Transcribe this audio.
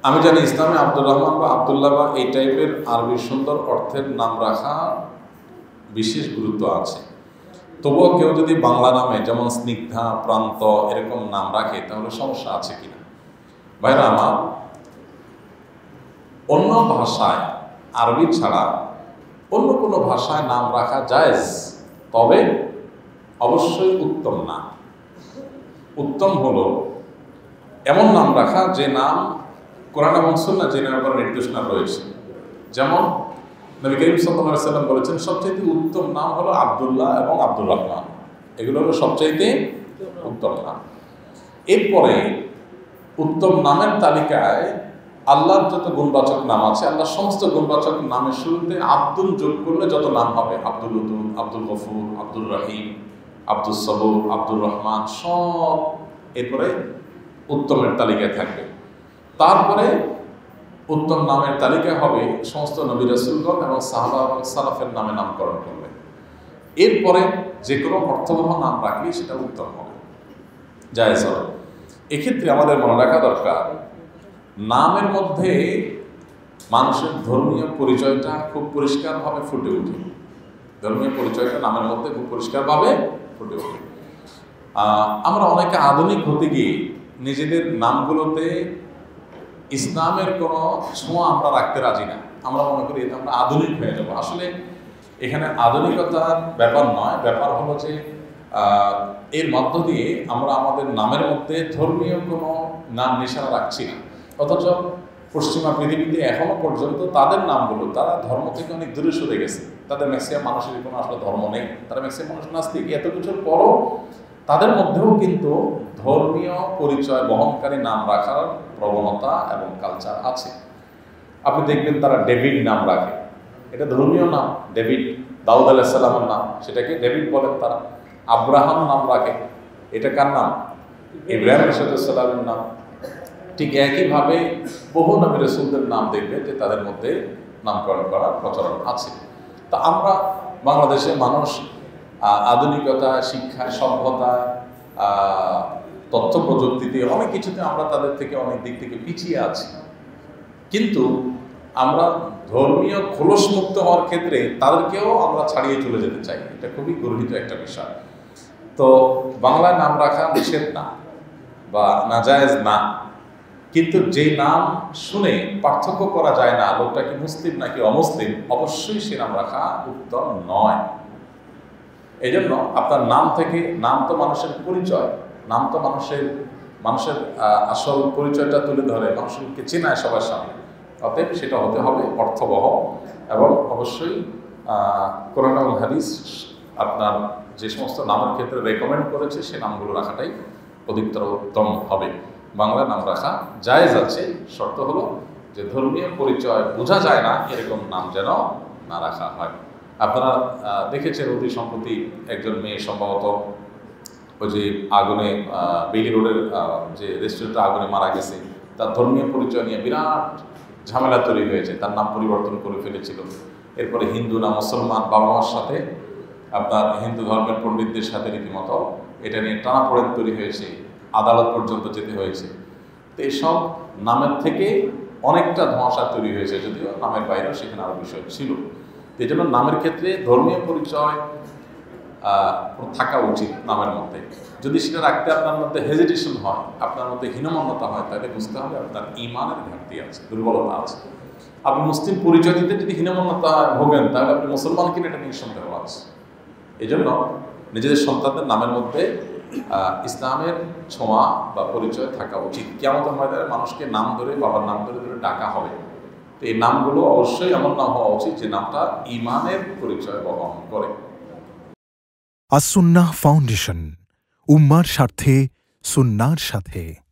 আমি জানি ইসলামে আব্দুর রহমান বা আবদুল্লাহ বা এই টাইপের আরবি সুন্দর অর্থের নাম রাখা বিশেষ গুরুত্ব আছে। তবুও কেউ যদি বাংলা নামে যেমন স্নিগ্ধা, প্রান্ত এরকম নাম রাখে তাহলে সমস্যা আছে কিনা? ভাইরা আমার, অন্য ভাষায় আরবি ছাড়া অন্য কোনো ভাষায় নাম রাখা জায়েজ, তবে অবশ্যই উত্তম না। উত্তম হলো এমন নাম রাখা যে নাম কোরআন এবং সুন্নাহ যে নামের উপর নির্দেশনা রয়েছে। যেমন নবী করিম সাল্লাল্লাহু আলাইহি ওয়াসাল্লাম বলেছেন, সবচাইতে উত্তম নাম হলো আব্দুল্লাহ এবং আব্দুর রহমান, এগুলো হলো সবচাইতে উত্তম নাম। এরপরে উত্তম নামের তালিকায় আল্লাহর যত গুণবাচক নাম আছে, আল্লাহর সমস্ত গুণবাচক নামের শুরুতে আব্দুল যোগ করলে যত নাম হবে, আব্দুল উদুদ, আব্দুল গফুর, আব্দুল রহিম, আব্দুল সবুর, আব্দুর রহমান, সব এরপরে উত্তমের তালিকায় থাকবে। তারপরে উত্তম নামের তালিকা হবে সমস্ত নবী রাসূলগণ এবং সাহাবা এবং সালাফের নামে নামকরণ করবে। এরপরে যে কোনো অর্থবহ নাম রাখলে সেটা উত্তম হবে, জায়েজ হবে। এক্ষেত্রে আমাদের মনে রাখা দরকার, নামের মধ্যে মানুষের ধর্মীয় পরিচয়টা খুব পরিষ্কারভাবে ফুটে ওঠে। ধর্মীয় পরিচয়টা নামের মধ্যে খুব পরিষ্কারভাবে ফুটে ওঠে। আমরা অনেকে আধুনিক হতে গিয়ে নিজেদের নামগুলোতে ইসলামের কোনো ছোঁয়া আমরা রাখতে রাজি না। আমরা মনে করি এটা আমরা আধুনিক হয়ে যাবো। আসলে এখানে আধুনিকতার ব্যাপার নয়, ব্যাপার হলো যে এর মধ্য দিয়ে আমরা আমাদের নামের মধ্যে ধর্মীয় কোনো নাম নিশানা রাখছি না। অথচ পশ্চিমা পৃথিবীতে এখনো পর্যন্ত তাদের নামগুলো, তারা ধর্ম থেকে অনেক দূরে সরে গেছে। তাদের ম্যাক্সিমাম মানুষের কোনো আসলে ধর্ম নেই, তারা ম্যাক্সিমাম মানুষ নাস্তিক। এত কিছুর পরও তাদের মধ্যেও কিন্তু ধর্মীয় পরিচয় বহনকারী নাম রাখার প্রবণতা এবং কালচার আছে। আপনি দেখবেন তারা ডেভিড নাম রাখে, এটা ধর্মীয় নাম। ডেভিড, দাউদ আলাইহিস সালামের নাম, সেটাকে ডেভিড বলেন তারা। আব্রাহাম নাম রাখে, এটা কার নাম? ইব্রাহিম আলাইহিস সালামের নাম। ঠিক একইভাবে বহু নবী রাসূলদের নাম দেখবে যে তাদের মধ্যে নামকরণ করার প্রচলন আছে। তা আমরা বাংলাদেশের মানুষ আধুনিকতা, শিক্ষা, সভ্যতা, তথ্য প্রযুক্তিতে অনেক কিছুতে আমরা তাদের থেকে অনেক দিক থেকে পিছিয়ে আছি। কিন্তু আমরা ধর্মীয় খোলস মুক্ত হওয়ার ক্ষেত্রে তাদেরকেও আমরা ছাড়িয়ে চলে যেতে চাই। এটা খুবই গর্হিত একটা বিষয়। তো বাংলায় নাম রাখা নিষেধ না বা নাজায়েজ না, কিন্তু যেই নাম শুনে পার্থক্য করা যায় না লোকটা কি মুসলিম নাকি অমুসলিম, অবশ্যই সে নাম রাখা উত্তম নয়। এই জন্য আপনার নাম থেকে, নাম তো মানুষের পরিচয়, নাম তো মানুষের আসল পরিচয়টা তুলে ধরে, মানুষকে চেনায় সবার সামনে। অতএব সেটা হতে হবে অর্থবহ এবং অবশ্যই কোরআন এবং হাদিস আপনার যে সমস্ত নামের ক্ষেত্রে রেকমেন্ড করেছে সে নামগুলো রাখাটাই অধিকতর উত্তম হবে। বাংলা নাম রাখা জায়েজ আছে, শর্ত হলো যে ধর্মীয় পরিচয় বোঝা যায় না এরকম নাম যেন না রাখা হয়। আপনারা দেখেছেন অতি সম্প্রতি একজন মেয়ে সম্ভবত ওই যে আগুনে বেইলি রোডের যে রেস্টুরেন্টে আগুনে মারা গেছে, তার ধর্মীয় পরিচয় নিয়ে বিরাট ঝামেলা তৈরি হয়েছে। তার নাম পরিবর্তন করে ফেলেছিল। এরপরে হিন্দু না মুসলমান, বাবা মার সাথে আপনার হিন্দু ধর্মের পণ্ডিতদের সাথে রীতিমতো এটা নিয়ে টানাপোড়েন তৈরি হয়েছে, আদালত পর্যন্ত যেতে হয়েছে। তো এইসব নামের থেকে অনেকটা ধোঁয়াশা তৈরি হয়েছে, যদিও নামের বাইরেও সেখানে আরও বিষয় ছিল। এই জন্য নামের ক্ষেত্রে ধর্মীয় পরিচয় থাকা উচিত নামের মধ্যে। যদি সেটা রাখতে আপনার মধ্যে হেজিটেশন হয়, আপনার মধ্যে হীনমন্যতা হয়, তাহলে বুঝতে হবে আপনার ঈমানের ঘাটতি আছে, দুর্বলতা আছে। আপনি মুসলিম পরিচয় দিতে যদি হীনমন্যতা ভোগেন, তাহলে আপনি মুসলমান কিনা এটা নিয়ে সন্দেহ আছে। এই জন্য নিজেদের সন্তানদের নামের মধ্যে ইসলামের ছোঁয়া বা পরিচয় থাকা উচিত। কিয়ামতের ময়দানে মানুষকে নাম ধরে, বাবার নাম ধরে ধরে ডাকা হবে। তো এই নামগুলো অবশ্যই এমন নাম হওয়া উচিত যে নামটা ঈমানের পরিচয় বহন করে। আস-সুন্নাহ ফাউন্ডেশন, উম্মার স্বার্থে সুন্নাহর সাথে।